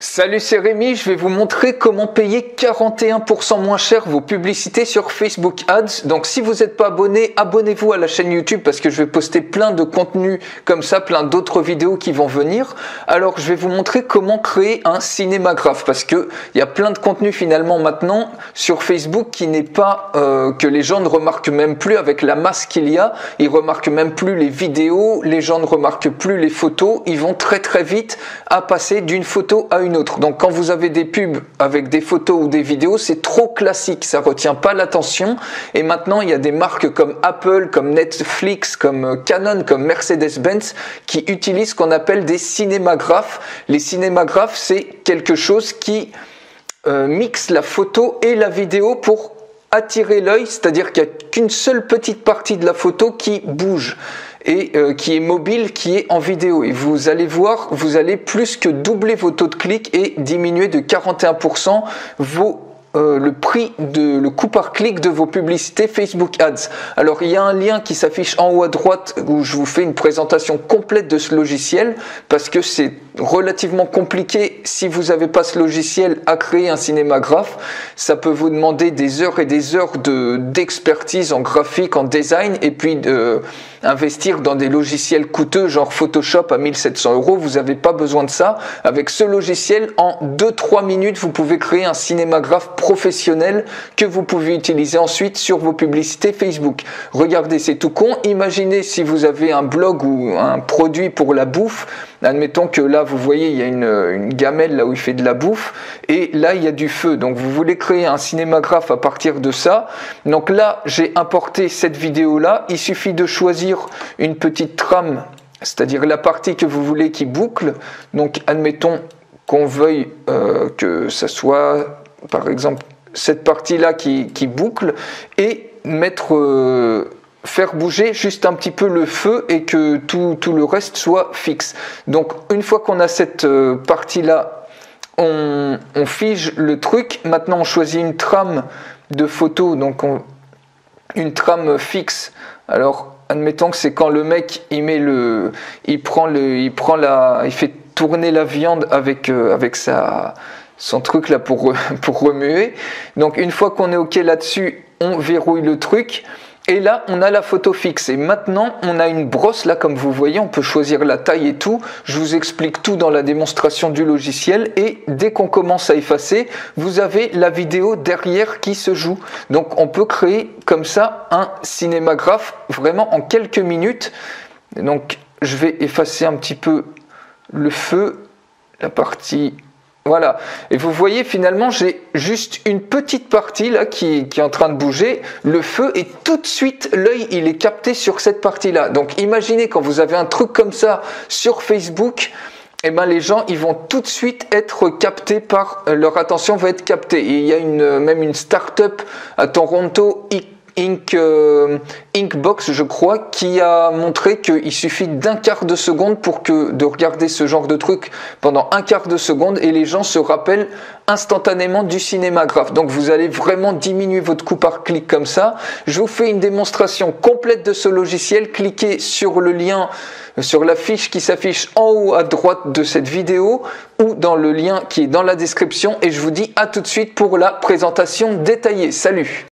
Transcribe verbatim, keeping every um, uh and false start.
Salut, c'est Rémi, je vais vous montrer comment payer quarante et un pour cent moins cher vos publicités sur Facebook Ads. Donc si vous n'êtes pas abonné, abonnez-vous à la chaîne YouTube parce que je vais poster plein de contenus comme ça, plein d'autres vidéos qui vont venir. Alors je vais vous montrer comment créer un cinémagraphe parce que il y a plein de contenus finalement maintenant sur Facebook qui n'est pas, euh, que les gens ne remarquent même plus avec la masse qu'il y a. Ils remarquent même plus les vidéos, les gens ne remarquent plus les photos. Ils vont très très vite à passer d'une photo à une autre. Donc quand vous avez des pubs avec des photos ou des vidéos, c'est trop classique, ça retient pas l'attention. Et maintenant, il y a des marques comme Apple, comme Netflix, comme Canon, comme Mercedes-Benz qui utilisent ce qu'on appelle des cinémagraphes. Les cinémagraphes, c'est quelque chose qui euh, mixe la photo et la vidéo pour attirer l'œil, c'est-à-dire qu'il n'y a qu'une seule petite partie de la photo qui bouge et euh, qui est mobile, qui est en vidéo. Et vous allez voir, vous allez plus que doubler vos taux de clic et diminuer de quarante et un pour cent vos Euh, le prix de le coût par clic de vos publicités Facebook Ads. Alors il y a un lien qui s'affiche en haut à droite où je vous fais une présentation complète de ce logiciel parce que c'est relativement compliqué si vous n'avez pas ce logiciel à créer un cinémagraphe. Ça peut vous demander des heures et des heures de d'expertise en graphique, en design et puis de investir dans des logiciels coûteux genre Photoshop à mille sept cents euros. Vous n'avez pas besoin de ça. Avec ce logiciel, en deux trois minutes, vous pouvez créer un cinémagraphe professionnel que vous pouvez utiliser ensuite sur vos publicités Facebook. Regardez, c'est tout con. Imaginez si vous avez un blog ou un produit pour la bouffe. Admettons que là, vous voyez, il y a une, une gamelle là où il fait de la bouffe et là, il y a du feu. Donc, vous voulez créer un cinémagraphe à partir de ça. Donc là, j'ai importé cette vidéo-là. Il suffit de choisir une petite trame, c'est-à-dire la partie que vous voulez qui boucle. Donc, admettons qu'on veuille euh, que ça soit, par exemple, cette partie-là qui, qui boucle et mettre... Euh, faire bouger juste un petit peu le feu et que tout, tout le reste soit fixe. Donc une fois qu'on a cette euh, partie là, on, on fige le truc. Maintenant on choisit une trame de photo, donc on, une trame fixe. Alors admettons que c'est quand le mec il met le, il prend le, il prend la, il fait tourner la viande avec euh, avec sa son truc là pour pour remuer. Donc une fois qu'on est ok là-dessus, on verrouille le truc. Et là, on a la photo fixe. Et maintenant, on a une brosse, là, comme vous voyez, on peut choisir la taille et tout. Je vous explique tout dans la démonstration du logiciel. Et dès qu'on commence à effacer, vous avez la vidéo derrière qui se joue. Donc, on peut créer comme ça un cinémagraphe vraiment en quelques minutes. Donc, je vais effacer un petit peu le feu, la partie... Voilà, et vous voyez finalement j'ai juste une petite partie là qui, qui est en train de bouger, le feu et tout de suite l'œil il est capté sur cette partie là. Donc imaginez quand vous avez un truc comme ça sur Facebook, eh ben les gens ils vont tout de suite être captés par, leur attention va être captée. Et il y a une, même une start-up à Toronto, Ink, euh, Inkbox je crois, qui a montré qu'il suffit d'un quart de seconde pour que de regarder ce genre de truc pendant un quart de seconde et les gens se rappellent instantanément du cinémagraphe. Donc vous allez vraiment diminuer votre coût par clic comme ça. Je vous fais une démonstration complète de ce logiciel. Cliquez sur le lien, sur la fiche qui s'affiche en haut à droite de cette vidéo ou dans le lien qui est dans la description et je vous dis à tout de suite pour la présentation détaillée. Salut!